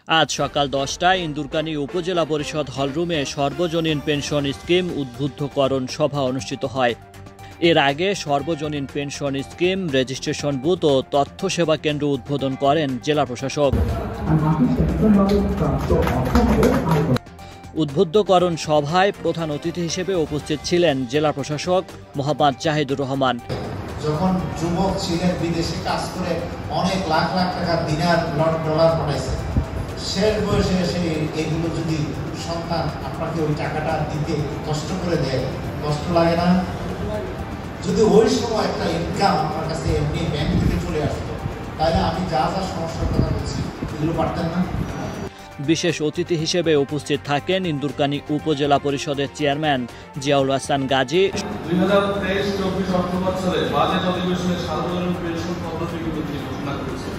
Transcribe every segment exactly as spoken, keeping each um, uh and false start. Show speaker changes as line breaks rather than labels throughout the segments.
আজ সকাল দশটায় ইন্দুরকানী উপজেলা পরিষদ হলরুমে সর্বজনীন পেনশন স্কিম উদ্বুদ্ধকরণ সভা অনুষ্ঠিত হয়। এর আগে সর্বজনীন পেনশন স্কিম রেজিস্ট্রেশন বুথ ও তথ্য সেবা কেন্দ্র উদ্বোধন করেন জেলা প্রশাসক। উদ্বুদ্ধকরণ সভায় প্রধান অতিথি হিসেবে উপস্থিত ছিলেন জেলা প্রশাসক মোহাম্মদ জাহিদুর রহমান।
যখন যুবক ছিলেন বিদেশে কাজ করে অনেক লাখ লাখ টাকা দিনার ডলার পাঠাইছে, শেষ বয়সে এসে এগুলো যদি সন্তান আপনাকে ওই টাকাটা দিতে কষ্ট করে দেয়, কষ্ট লাগে না? যদি ওই সময় একটা ইনকাম আমার কাছে এমনি ব্যাংক থেকে চলে আসতো, তাহলে আমি যা যা সমস্যার কথা বলছি এগুলো পারতেন না।
বিশেষ অতিথি হিসেবে উপস্থিত থাকেন ইন্দুরকানী উপজেলা পরিষদের চেয়ারম্যান জিয়াউল হাসান গাজী।
দুই হাজার তেইশ চব্বিশ অর্থ বছরে বাজেট অধিবেশনে সার্বজনীন পেনশন পদ্ধতি ঘোষণা করেছে।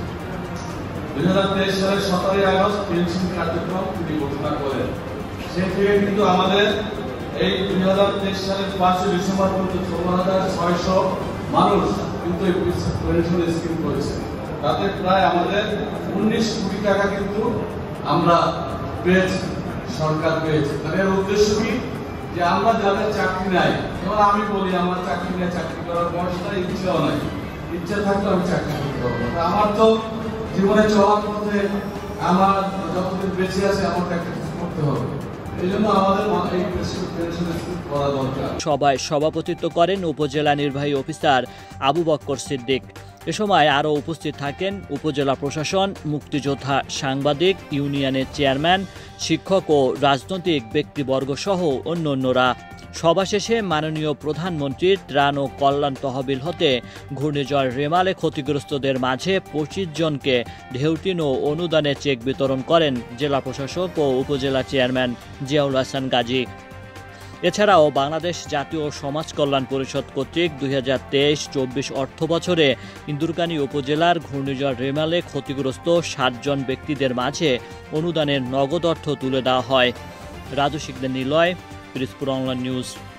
দুই হাজার তেইশ সালের সতেরোই আগস্ট পেনশন কার্যক্রম তিনি ঘোষণা করেন। সে থেকে কিন্তু আমাদের এই দুই হাজার তেইশ সালের পাঁচই ডিসেম্বর পর্যন্ত ষোলো হাজার ছয়শ মানুষ কিন্তু এই পেনশন স্কিম করেছে। তাতে প্রায় আমাদের উনিশ কোটি টাকা কিন্তু আমরা পেয়েছি, সরকার পেয়েছে। তাদের উদ্দেশ্য কি? যে আমরা যাদের চাকরি নাই, যেমন আমি বলি আমার চাকরি নেই, চাকরি করার বয়সটা ইচ্ছেও নাই, ইচ্ছা থাকলে আমি চাকরি করতে পারবো। আমার তো জীবনে চলার পথে আমার যতদিন বেঁচে আছে আমাকে একটা কিছু করতে হবে, এই জন্য আমাদের এই পেনশন স্কিম করা দরকার।
সভায় সভাপতিত্ব করেন উপজেলা নির্বাহী অফিসার আবু বক্কর সিদ্দিক। এ সময় আরও উপস্থিত থাকেন উপজেলা প্রশাসন, মুক্তিযোদ্ধা, সাংবাদিক, ইউনিয়নের চেয়ারম্যান, শিক্ষক ও রাজনৈতিক ব্যক্তিবর্গ সহ অন্যান্যরা। সভা শেষে মাননীয় প্রধানমন্ত্রীর ত্রাণ ও কল্যাণ তহবিল হতে ঘূর্ণিঝড় রেমালে ক্ষতিগ্রস্তদের মাঝে পঁচিশ জনকে ঢেউটিন ও অনুদানের চেক বিতরণ করেন জেলা প্রশাসক ও উপজেলা চেয়ারম্যান জিয়াউল হাসান গাজী। এছাড়াও বাংলাদেশ জাতীয় সমাজ কল্যাণ পরিষদ কর্তৃক দুই হাজার তেইশ চব্বিশ অর্থ বছরে ইন্দুরকানী উপজেলার ঘূর্ণিঝড় রেমালে ক্ষতিগ্রস্ত ষাট জন ব্যক্তিদের মাঝে অনুদানের নগদ অর্থ তুলে দেওয়া হয়। Raju Sikdar Niloy, Pirojpur online news.